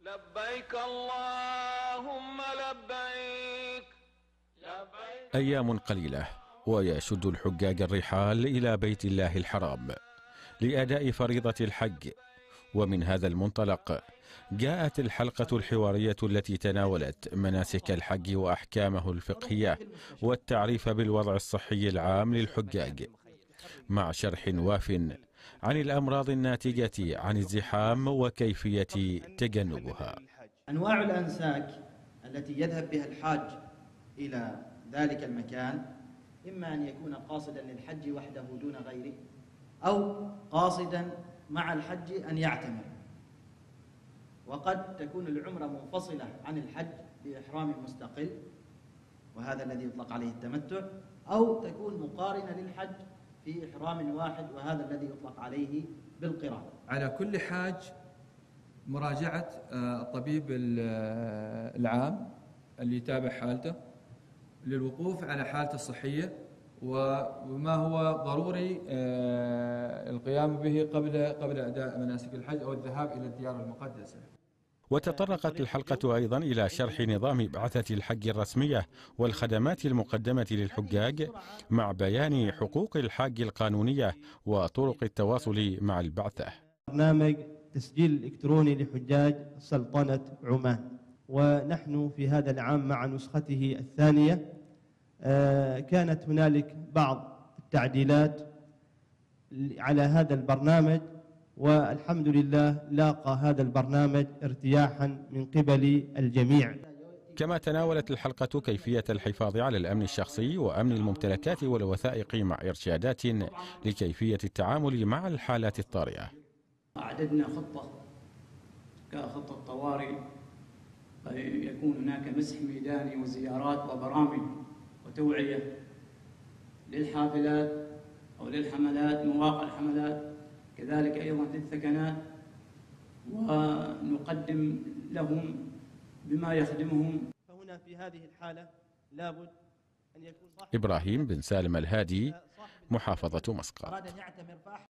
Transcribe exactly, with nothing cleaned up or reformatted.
لبيك اللهم لبيك لبيك. أيام قليلة ويشد الحجاج الرحال إلى بيت الله الحرام لأداء فريضة الحج. ومن هذا المنطلق جاءت الحلقة الحوارية التي تناولت مناسك الحج وأحكامه الفقهية والتعريف بالوضع الصحي العام للحجاج، مع شرح واف عن الأمراض الناتجة عن الزحام وكيفية تجنبها. أنواع الأنساك التي يذهب بها الحاج إلى ذلك المكان إما أن يكون قاصدا للحج وحده دون غيره، أو قاصدا مع الحج أن يعتمر، وقد تكون العمرة منفصلة عن الحج بإحرام مستقل وهذا الذي يطلق عليه التمتع، أو تكون مقارنة للحج في إحرام واحد وهذا الذي يطلق عليه بالقران. على كل حاج مراجعة الطبيب العام اللي يتابع حالته للوقوف على حالته الصحية وما هو ضروري القيام به قبل قبل أداء مناسك الحج أو الذهاب إلى الديار المقدسة. وتطرقت الحلقة أيضا إلى شرح نظام بعثة الحج الرسمية والخدمات المقدمة للحجاج، مع بيان حقوق الحاج القانونية وطرق التواصل مع البعثة. برنامج تسجيل الإلكتروني لحجاج سلطنة عمان، ونحن في هذا العام مع نسخته الثانية. كانت هنالك بعض التعديلات على هذا البرنامج، والحمد لله لاقى هذا البرنامج ارتياحا من قبل الجميع. كما تناولت الحلقة كيفية الحفاظ على الأمن الشخصي وأمن الممتلكات والوثائق، مع إرشادات لكيفية التعامل مع الحالات الطارئة. أعددنا خطة كخطة طوارئ، يكون هناك مسح ميداني وزيارات وبرامج وتوعية للحافلات أو للحملات، مواقع الحملات، كذلك أيضا للثكنات، ونقدم لهم بما يخدمهم. فهنا في هذه الحالة لابد أن يكون إبراهيم بن سالم الهادي، محافظة مسقط.